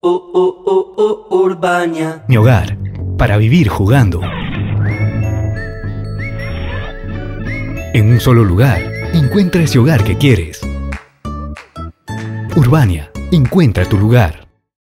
Urbania. Mi hogar, para vivir jugando. En un solo lugar, encuentra ese hogar que quieres. Urbania, encuentra tu lugar.